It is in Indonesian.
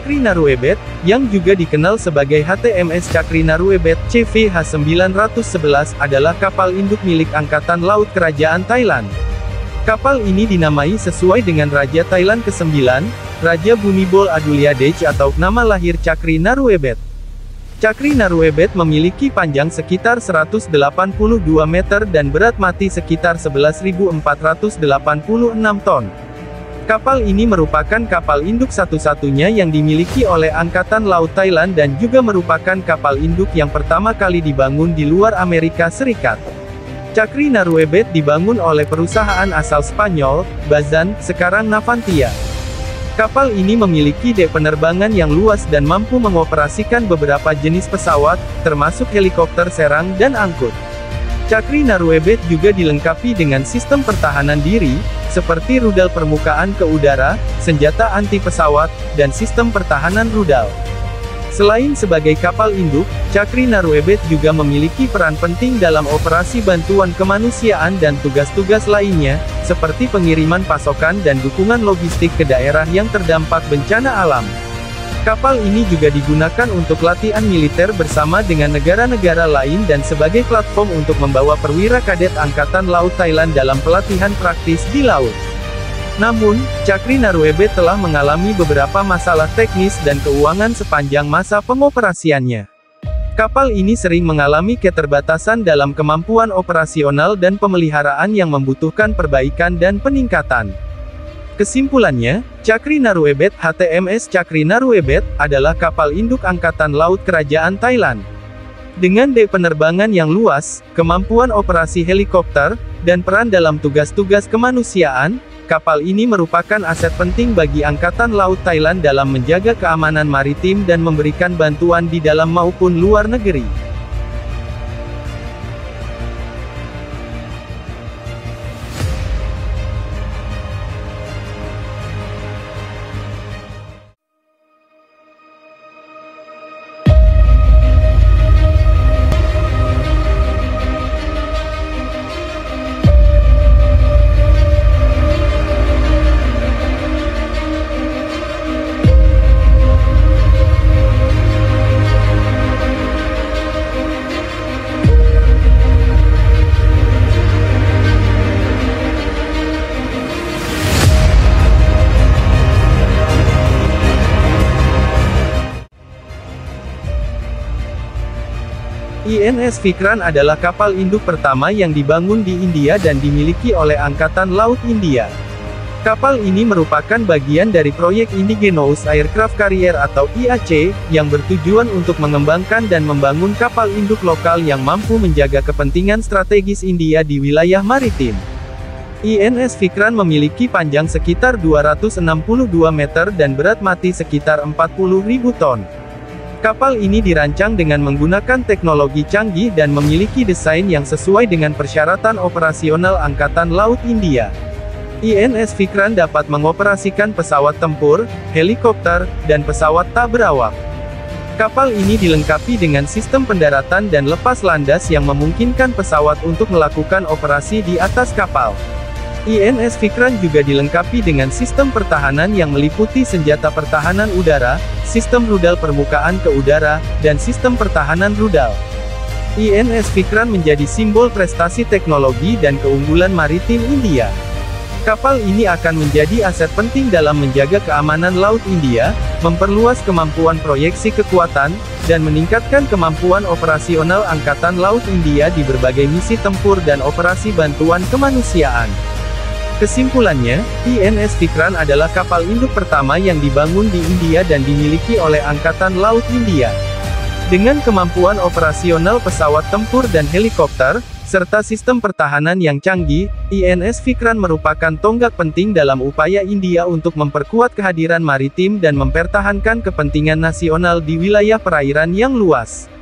Chakri Naruebet, yang juga dikenal sebagai HTMS Chakri Naruebet CVH911, adalah kapal induk milik Angkatan Laut Kerajaan Thailand. Kapal ini dinamai sesuai dengan Raja Thailand ke-9, Raja Bhumibol Adulyadej atau nama lahir Chakri Naruebet. Chakri Naruebet memiliki panjang sekitar 182 meter dan berat mati sekitar 11.486 ton. Kapal ini merupakan kapal induk satu-satunya yang dimiliki oleh Angkatan Laut Thailand dan juga merupakan kapal induk yang pertama kali dibangun di luar Amerika Serikat. Chakri Naruebet dibangun oleh perusahaan asal Spanyol, Bazan, sekarang Navantia. Kapal ini memiliki dek penerbangan yang luas dan mampu mengoperasikan beberapa jenis pesawat, termasuk helikopter serang dan angkut. Chakri Naruebet juga dilengkapi dengan sistem pertahanan diri, seperti rudal permukaan ke udara, senjata anti pesawat, dan sistem pertahanan rudal. Selain sebagai kapal induk, Chakri Naruebet juga memiliki peran penting dalam operasi bantuan kemanusiaan dan tugas-tugas lainnya, seperti pengiriman pasokan dan dukungan logistik ke daerah yang terdampak bencana alam. Kapal ini juga digunakan untuk latihan militer bersama dengan negara-negara lain dan sebagai platform untuk membawa perwira kadet Angkatan Laut Thailand dalam pelatihan praktis di laut. Namun, Chakri Naruebet telah mengalami beberapa masalah teknis dan keuangan sepanjang masa pengoperasiannya. Kapal ini sering mengalami keterbatasan dalam kemampuan operasional dan pemeliharaan yang membutuhkan perbaikan dan peningkatan. Kesimpulannya, Chakri Naruebet HTMS Chakri Naruebet adalah kapal induk Angkatan Laut Kerajaan Thailand. Dengan dek penerbangan yang luas, kemampuan operasi helikopter, dan peran dalam tugas-tugas kemanusiaan, kapal ini merupakan aset penting bagi Angkatan Laut Thailand dalam menjaga keamanan maritim dan memberikan bantuan di dalam maupun luar negeri. INS Vikran adalah kapal induk pertama yang dibangun di India dan dimiliki oleh Angkatan Laut India. Kapal ini merupakan bagian dari proyek Indigenous Aircraft Carrier atau IAC, yang bertujuan untuk mengembangkan dan membangun kapal induk lokal yang mampu menjaga kepentingan strategis India di wilayah maritim. INS Vikran memiliki panjang sekitar 262 meter dan berat mati sekitar 40.000 ton. Kapal ini dirancang dengan menggunakan teknologi canggih dan memiliki desain yang sesuai dengan persyaratan operasional Angkatan Laut India. INS Vikran dapat mengoperasikan pesawat tempur, helikopter, dan pesawat tak berawak. Kapal ini dilengkapi dengan sistem pendaratan dan lepas landas yang memungkinkan pesawat untuk melakukan operasi di atas kapal. INS Vikran juga dilengkapi dengan sistem pertahanan yang meliputi senjata pertahanan udara, sistem rudal permukaan ke udara, dan sistem pertahanan rudal. INS Vikran menjadi simbol prestasi teknologi dan keunggulan maritim India. Kapal ini akan menjadi aset penting dalam menjaga keamanan Laut India, memperluas kemampuan proyeksi kekuatan, dan meningkatkan kemampuan operasional Angkatan Laut India di berbagai misi tempur dan operasi bantuan kemanusiaan. Kesimpulannya, INS Vikran adalah kapal induk pertama yang dibangun di India dan dimiliki oleh Angkatan Laut India. Dengan kemampuan operasional pesawat tempur dan helikopter, serta sistem pertahanan yang canggih, INS Vikran merupakan tonggak penting dalam upaya India untuk memperkuat kehadiran maritim dan mempertahankan kepentingan nasional di wilayah perairan yang luas.